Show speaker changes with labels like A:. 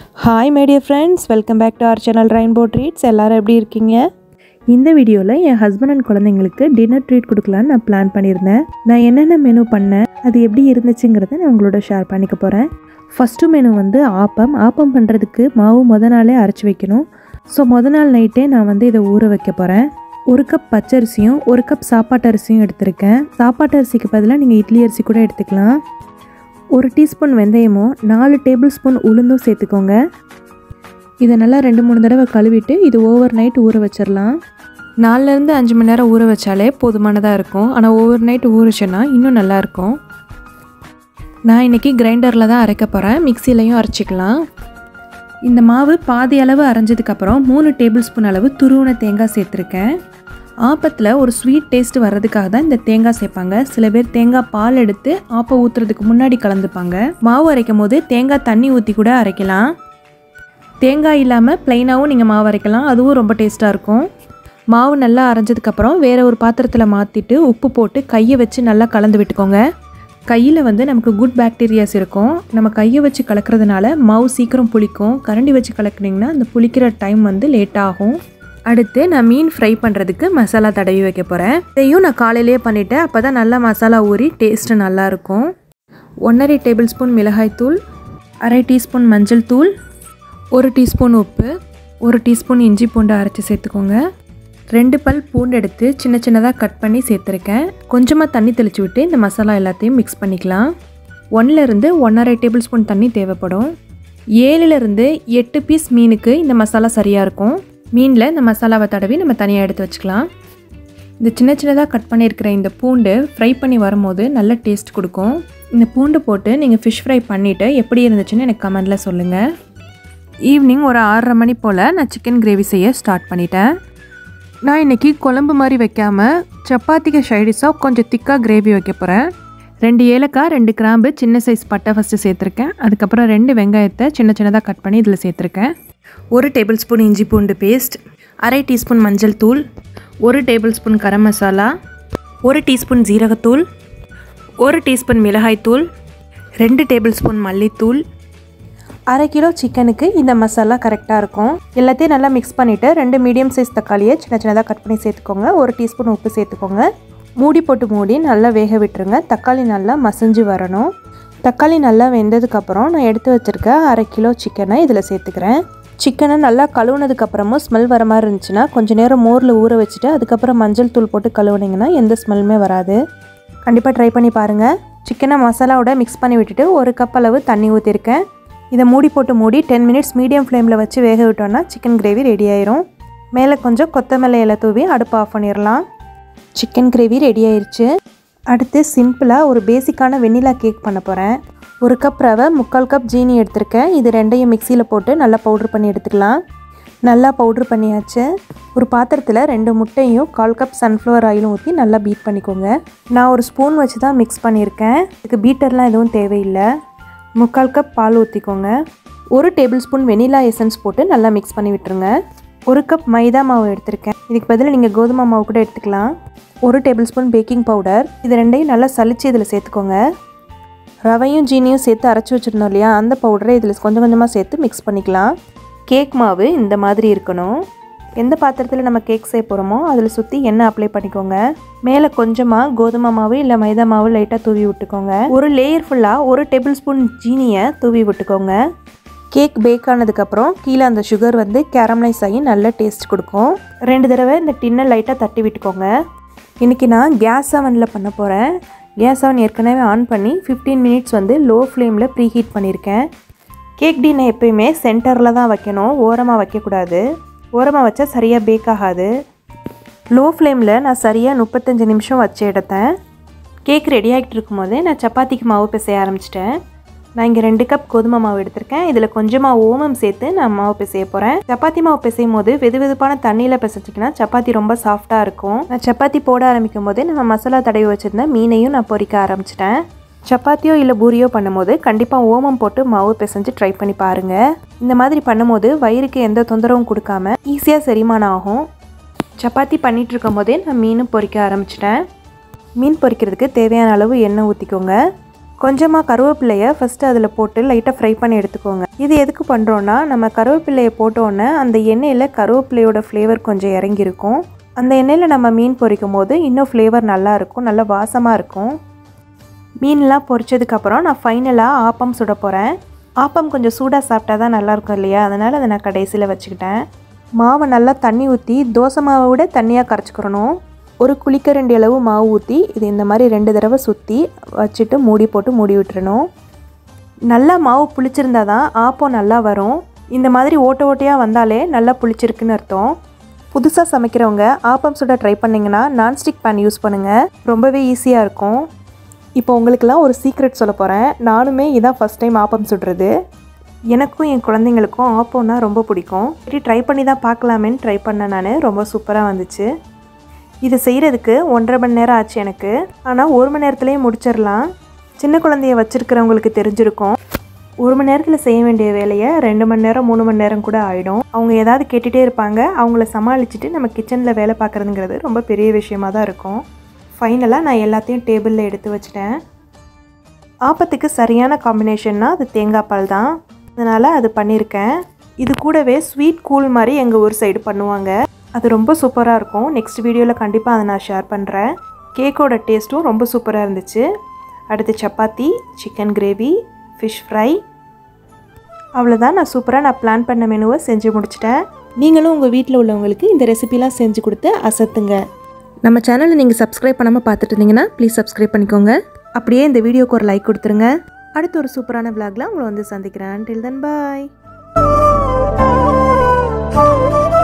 A: Hi my dear friends, welcome back to our channel Rainbow Treats. எல்லோரும் எப்படி இருக்கீங்க? இந்த வீடியோவில் என் ஹஸ்பண்ட் அண்ட் குழந்தைங்களுக்கு டின்னர் ட்ரீட் கொடுக்கலான்னு நான் பிளான் பண்ணியிருந்தேன். நான் என்னென்ன மெனு பண்ணேன், அது எப்படி இருந்துச்சுங்கிறத நான் உங்களோட ஷேர் பண்ணிக்க போகிறேன். ஃபஸ்ட்டு மெனு வந்து ஆப்பம் பண்ணுறதுக்கு மாவு நாளே அரைச்சி வைக்கணும். ஸோ நாள் நைட்டே நான் இதை ஊற வைக்க போகிறேன். 1 கப் பச்சரிசியும் 1 கப் சாப்பாட்டு அரிசியும் எடுத்திருக்கேன். சாப்பாட்டு அரிசிக்கு பதிலாக நீங்கள் இட்லி அரிசி கூட எடுத்துக்கலாம். 1 டீஸ்பூன் வெந்தயமும் 4 டேபிள் ஸ்பூன் உளுந்தும் சேர்த்துக்கோங்க. இதை நல்லா 2-3 தடவை கழுவிட்டு இது ஓவர் நைட் ஊற வச்சிடலாம். 4லேருந்து 5 மணி நேரம் ஊற வச்சாலே போதுமானதாக இருக்கும். ஆனால் ஓவர் நைட் ஊறிச்சுன்னா இன்னும் நல்லாயிருக்கும். நான் இன்றைக்கி கிரைண்டரில் தான் அரைக்க போகிறேன், மிக்சிலையும் அரைச்சிக்கலாம். இந்த மாவு பாதி அளவு அரைஞ்சதுக்கப்புறம் 3 டேபிள் ஸ்பூன் அளவு துருவின தேங்காய் சேர்த்துருக்கேன். ஆப்பத்தில் ஒரு ஸ்வீட் டேஸ்ட் வர்றதுக்காக தான் இந்த தேங்காய் சேர்ப்பாங்க. சில பேர் தேங்காய் பால் எடுத்து ஆப்பம் ஊற்றுறதுக்கு முன்னாடி கலந்துப்பாங்க. மாவு அரைக்கும் போது தேங்காய் தண்ணி ஊற்றி கூட அரைக்கலாம். தேங்காய் இல்லாமல் ப்ளைனாகவும் நீங்கள் மாவு அரைக்கலாம், அதுவும் ரொம்ப டேஸ்ட்டாக இருக்கும். மாவு நல்லா அரைஞ்சதுக்கப்புறம் வேறு ஒரு பாத்திரத்தில் மாற்றிட்டு உப்பு போட்டு கையை வச்சு நல்லா கலந்து விட்டுக்கோங்க. கையில் நமக்கு குட் பாக்டீரியாஸ் இருக்கும். நம்ம கையை வச்சு கலக்கிறதுனால மாவு சீக்கிரம் புளிக்கும். கரண்டி வச்சு கலக்குனிங்கன்னா அந்த புளிக்கிற டைம் லேட் ஆகும். அடுத்து நான் மீன் ஃப்ரை பண்ணுறதுக்கு மசாலா தடவி வைக்க போகிறேன். இதையும் நான் காலையிலேயே பண்ணிவிட்டேன், அப்போ தான் நல்லா மசாலா ஊறி டேஸ்ட்டு நல்லாயிருக்கும். 1½ டேபிள் ஸ்பூன் மிளகாய்த்தூள், 1/2 டீஸ்பூன் மஞ்சள் தூள், 1 டீஸ்பூன் உப்பு, 1 டீஸ்பூன் இஞ்சி பூண்டு அரைச்சி சேர்த்துக்கோங்க. 2 பல் பூண்டு எடுத்து சின்ன சின்னதாக கட் பண்ணி சேர்த்துருக்கேன். கொஞ்சமாக தண்ணி தெளித்து விட்டு இந்த மசாலா எல்லாத்தையும் மிக்ஸ் பண்ணிக்கலாம். 1லேருந்து 1½ டேபிள் ஸ்பூன் தண்ணி தேவைப்படும். 7லேருந்து 8 பீஸ் மீனுக்கு இந்த மசாலா சரியாக இருக்கும். மீனில் இந்த மசாலாவை தடவி நம்ம தனியாக எடுத்து வச்சுக்கலாம். இந்த சின்ன சின்னதாக கட் பண்ணியிருக்கிற இந்த பூண்டு ஃப்ரை பண்ணி வரும்போது நல்ல டேஸ்ட் கொடுக்கும். இந்த பூண்டு போட்டு நீங்கள் ஃபிஷ் ஃப்ரை பண்ணிவிட்டு எப்படி இருந்துச்சுன்னு எனக்கு கமெண்டில் சொல்லுங்கள். ஈவினிங் ஒரு 6:30 மணி போல் நான் சிக்கன் கிரேவி செய்ய ஸ்டார்ட் பண்ணிட்டேன். நான் இன்றைக்கி குழம்பு மாதிரி வைக்காமல் சப்பாத்திக்கு சைடிஷாக கொஞ்சம் திக்காக கிரேவி வைக்க போகிறேன். 2 ஏலக்காய், 2 கிராம்பு, சின்ன சைஸ் பட்டை ஃபஸ்ட்டு சேர்த்துருக்கேன். அதுக்கப்புறம் 2 வெங்காயத்தை சின்ன சின்னதாக கட் பண்ணி இதில் சேர்த்துருக்கேன். 1 டேபிள் ஸ்பூன் இஞ்சி பூண்டு பேஸ்ட், 1/2 டீஸ்பூன் மஞ்சள் தூள், 1 tablespoon garam masala, 1 teaspoon ஜீரகத்தூள், 1 டீஸ்பூன் மிளகாய்த்தூள், 2 டேபிள் ஸ்பூன் மல்லித்தூள். 1/2 கிலோ சிக்கனுக்கு இந்த மசாலா கரெக்டாக இருக்கும். எல்லாத்தையும் நல்லா மிக்ஸ் பண்ணிவிட்டு 2 மீடியம் சைஸ் தக்காளியை சின்ன சின்னதாக கட் பண்ணி சேர்த்துக்கோங்க. 1 டீஸ்பூன் உப்பு சேர்த்துக்கோங்க. மூடி போட்டு மூடி நல்லா வேக விட்டுருங்க. தக்காளி நல்லா மசிஞ்சு வரணும். தக்காளி நல்லா வெந்ததுக்கப்புறம் நான் எடுத்து வச்சுருக்க 1/2 கிலோ சிக்கனை இதில் சேர்த்துக்கிறேன். சிக்கனை நல்லா கழுவுனதுக்கப்புறமும் ஸ்மெல் வர மாதிரி இருந்துச்சுன்னா கொஞ்சம் நேரம் மோரில் ஊற வச்சுட்டு அதுக்கப்புறம் மஞ்சள் தூள் போட்டு கழுவுனிங்கன்னா எந்த ஸ்மெல்லுமே வராது. கண்டிப்பாக ட்ரை பண்ணி பாருங்கள். சிக்கனை மசாலாவோட மிக்ஸ் பண்ணி விட்டுட்டு 1 கப் அளவு தண்ணி ஊற்றிருக்கேன். இதை மூடி போட்டு மூடி 10 மினிட்ஸ் மீடியம் ஃப்ளேமில் வச்சு வேக விட்டோன்னா சிக்கன் கிரேவி ரெடி ஆயிரும். மேலே கொஞ்சம் கொத்தமல்லி இலை தூவி அடுப்பு ஆஃப் பண்ணிடலாம். சிக்கன் கிரேவி ரெடி ஆயிடுச்சு. அடுத்து சிம்பிளாக ஒரு பேசிக்கான வெண்ணிலா கேக் பண்ண போகிறேன். 1 கப் ரவை, 3/4 கப் ஜீனி எடுத்திருக்கேன். இது 2யும் மிக்சியில் போட்டு நல்லா பவுட்ரு பண்ணி எடுத்துக்கலாம். நல்லா பவுட்ரு பண்ணியாச்சு. ஒரு பாத்திரத்தில் 2 முட்டையும் 1/4 கப் சன்ஃப்ளவர் ஆயிலும் ஊற்றி நல்லா பீட் பண்ணிக்கோங்க. நான் ஒரு ஸ்பூன் வச்சு தான் மிக்ஸ் பண்ணியிருக்கேன். இதுக்கு பீட்டர்லாம் எதுவும் தேவையில்லை. 3/4 கப் பால் ஊற்றிக்கோங்க. 1 டேபிள் ஸ்பூன் வெனிலா எசன்ஸ் போட்டு நல்லா மிக்ஸ் பண்ணி விட்டுருங்க. 1 கப் மைதா மாவு எடுத்திருக்கேன். இதுக்கு பதில் நீங்கள் கோதுமை மாவு கூட எடுத்துக்கலாம். 1 டேபிள் ஸ்பூன் பேக்கிங் பவுடர். இது 2யும் நல்லா சலிச்சு இதில் சேர்த்துக்கோங்க. ரவையும் ஜீனியும் சேர்த்து அரைச்சி வச்சுருந்தோம் இல்லையா, அந்த பவுடரை இதில் கொஞ்சம் கொஞ்சமாக சேர்த்து மிக்ஸ் பண்ணிக்கலாம். கேக் மாவு இந்த மாதிரி இருக்கணும். எந்த பாத்திரத்தில் நம்ம கேக் செய்ய போகிறோமோ அதில் சுற்றி எண்ணெய் அப்ளை பண்ணிக்கோங்க. மேலே கொஞ்சமாக கோதுமை மாவு இல்லை மைதா மாவு லைட்டாக தூவி விட்டுக்கோங்க. ஒரு லேயர் ஃபுல்லாக 1 டேபிள் ஸ்பூன் ஜீனியை தூவி விட்டுக்கோங்க. கேக் பேக் ஆனதுக்கப்புறம் கீழே அந்த சுகர் கேரமலைஸ் ஆகி நல்ல டேஸ்ட் கொடுக்கும். 2 தடவை இந்த டின்னை லைட்டாக தட்டி விட்டுக்கோங்க. இன்றைக்கி நான் கேஸ் அவனில் பண்ண போகிறேன். கேஸ் அவன் ஏற்கனவே ஆன் பண்ணி 15 மினிட்ஸ் லோ ஃப்ளேமில் ப்ரீ ஹீட் பண்ணியிருக்கேன். கேக் டின்னை எப்பயுமே சென்டரில் தான் வைக்கணும், ஓரமாக வைக்கக்கூடாது. ஓரமாக வச்சா சரியாக பேக் ஆகாது. லோ ஃப்ளேமில் நான் சரியாக 35 நிமிஷம் வச்சு எடுத்தேன். கேக் ரெடி ஆகிட்டு இருக்கும்போது நான் சப்பாத்திக்கு மாவு பிசைய ஆரம்பிச்சிட்டேன். நான் இங்கே 2 கப் கோதுமை மாவு எடுத்திருக்கேன். இதில் கொஞ்சமாக ஓமம் சேர்த்து நான் மாவு பிசைய போகிறேன். சப்பாத்தி மாவு பிசையும் போது வெதுவெதுப்பான தண்ணியில் பிசைச்சிங்கன்னா சப்பாத்தி ரொம்ப சாஃப்டாக இருக்கும். நான் சப்பாத்தி போட ஆரம்பிக்கும் போது நம்ம மசாலா தடவி வச்சுருந்த மீனையும் நான் பொரிக்க ஆரம்பிச்சிட்டேன். சப்பாத்தியோ இல்லை பூரியோ பண்ணும்போது கண்டிப்பாக ஓமம் போட்டு மாவு பிசைஞ்சு ட்ரை பண்ணி பாருங்கள். இந்த மாதிரி பண்ணும்போது வயிறுக்கு எந்த தொந்தரவும் கொடுக்காம ஈஸியாக செரிமானம் ஆகும். சப்பாத்தி பண்ணிகிட்டு இருக்கும் போதே நான் மீனும் பொரிக்க ஆரம்பிச்சிட்டேன். மீன் பொரிக்கிறதுக்கு தேவையான அளவு எண்ணெய் ஊற்றிக்கோங்க. கொஞ்சமாக கருவேப்பிலையை ஃபஸ்ட்டு அதில் போட்டு லைட்டாக ஃப்ரை பண்ணி எடுத்துக்கோங்க. இது எதுக்கு பண்ணுறோன்னா, நம்ம கருவேப்பிலையை போட்டோன்னே அந்த எண்ணெயில் கருவேப்பிலையோட ஃப்ளேவர் கொஞ்சம் இறங்கியிருக்கும். அந்த எண்ணெயில் நம்ம மீன் பொரிக்கும் போது இன்னும் ஃப்ளேவர் நல்லாயிருக்கும், நல்லா வாசமாக இருக்கும். மீன்லாம் பொரிச்சதுக்கப்புறம் நான் ஃபைனலாக ஆப்பம் சுட போகிறேன். ஆப்பம் கொஞ்சம் சூடாக சாப்பிட்டா தான் நல்லாயிருக்கும் இல்லையா, அதனால் அதை நான் கடைசியில் வச்சுக்கிட்டேன். மாவை நல்லா தண்ணி ஊற்றி தோசை மாவை விட தண்ணியாக கரைச்சிக்கிறணும். ஒரு குளிக்கரண்டி அளவு மாவு ஊற்றி இது இந்த மாதிரி 2 தடவை சுற்றி வச்சுட்டு மூடி போட்டு மூடி விட்டுறணும். நல்லா மாவு புளிச்சிருந்தா தான் ஆப்பம் நல்லா வரும். இந்த மாதிரி ஓட்ட ஓட்டையாக வந்தாலே நல்லா புளிச்சிருக்குன்னு அர்த்தம். புதுசாக சமைக்கிறவங்க ஆப்பம் சுட ட்ரை பண்ணிங்கன்னா நான்ஸ்டிக் பேன் யூஸ் பண்ணுங்கள், ரொம்பவே ஈஸியாக இருக்கும். இப்போ உங்களுக்கெல்லாம் ஒரு சீக்ரெட் சொல்ல போகிறேன். நானுமே இதான் ஃபஸ்ட் டைம் ஆப்பம் சுடுறது. எனக்கும் என் குழந்தைங்களுக்கும் ஆப்பம்னா ரொம்ப பிடிக்கும். சரி ட்ரை பண்ணி தான் பார்க்கலாமேன்னு ட்ரை பண்ணேன் நான். ரொம்ப சூப்பராக வந்துச்சு. இது செய்கிறதுக்கு 1.5 மணி நேரம் ஆச்சு எனக்கு. ஆனால் 1 மணி நேரத்துலேயே முடிச்சிடலாம். சின்ன குழந்தைய வச்சுருக்கிறவங்களுக்கு தெரிஞ்சிருக்கும். 1 மணி நேரத்தில் செய்ய வேண்டிய வேலையை 2 மணி நேரம் 3 மணி நேரம் கூட ஆகிடும். அவங்க ஏதாவது கேட்டுகிட்டே இருப்பாங்க. அவங்கள சமாளிச்சுட்டு நம்ம கிச்சனில் வேலை பார்க்குறதுங்கிறது ரொம்ப பெரிய விஷயமாக தான் இருக்கும். ஃபைனலாக நான் எல்லாத்தையும் டேபிளில் எடுத்து வச்சிட்டேன். ஆப்பத்துக்கு சரியான காம்பினேஷன்னா அது தேங்காய் பால் தான், அதனால் அது பண்ணியிருக்கேன். இது கூடவே ஸ்வீட் கூல் மாதிரி எங்கள் ஊர் சைடு பண்ணுவாங்க. அது ரொம்ப சூப்பராக இருக்கும். நெக்ஸ்ட் வீடியோவில் கண்டிப்பாக அதை நான் ஷேர் பண்ணுறேன். கேக்கோட டேஸ்ட்டும் ரொம்ப சூப்பராக இருந்துச்சு. அடுத்து chapati, chicken gravy, fish fry. அவ்வளோதான், நான் பிளான் பண்ண மெனுவை செஞ்சு முடிச்சிட்டேன். நீங்களும் உங்கள் வீட்டில் உள்ளவங்களுக்கு இந்த ரெசிபிலாம் செஞ்சு கொடுத்து அசத்துங்க. நம்ம சேனலை நீங்கள் சப்ஸ்கிரைப் பண்ணாமல் பார்த்துட்டு இருந்தீங்கன்னா ப்ளீஸ் சப்ஸ்கிரைப் பண்ணிக்கோங்க. அப்படியே இந்த வீடியோக்கு ஒரு லைக் கொடுத்துருங்க. அடுத்து ஒரு சூப்பரான விளாகில் உங்களை வந்து சந்திக்கிறேன். Till then, bye.